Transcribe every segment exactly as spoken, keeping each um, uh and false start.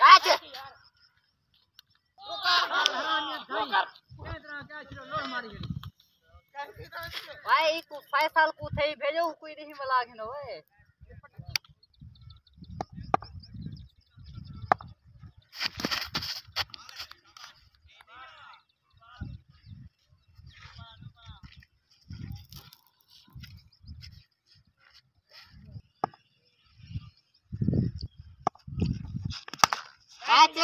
आज भाई तू फैसल को थे भेजो कोई नहीं मला के न ओए आज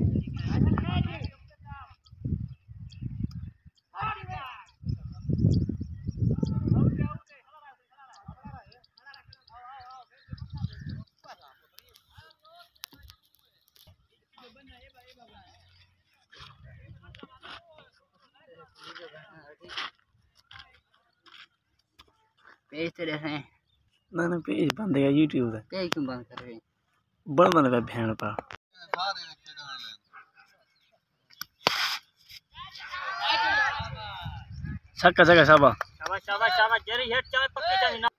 पेज तेरे हैं ना ना पेज बंद है यूट्यूब का पेज क्यों बंद कर रहे हैं बड़ा बंद है भैन पा छक्का छक्का शाबाश शाबाश शाबाश शाबाश जरी हेड चाय पक्की चाय ना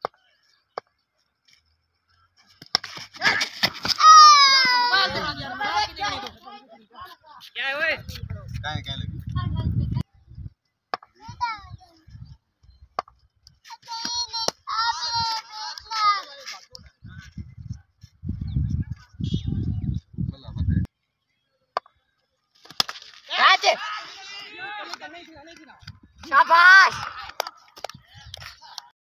क्या है ओए काय काय लगी शाबाश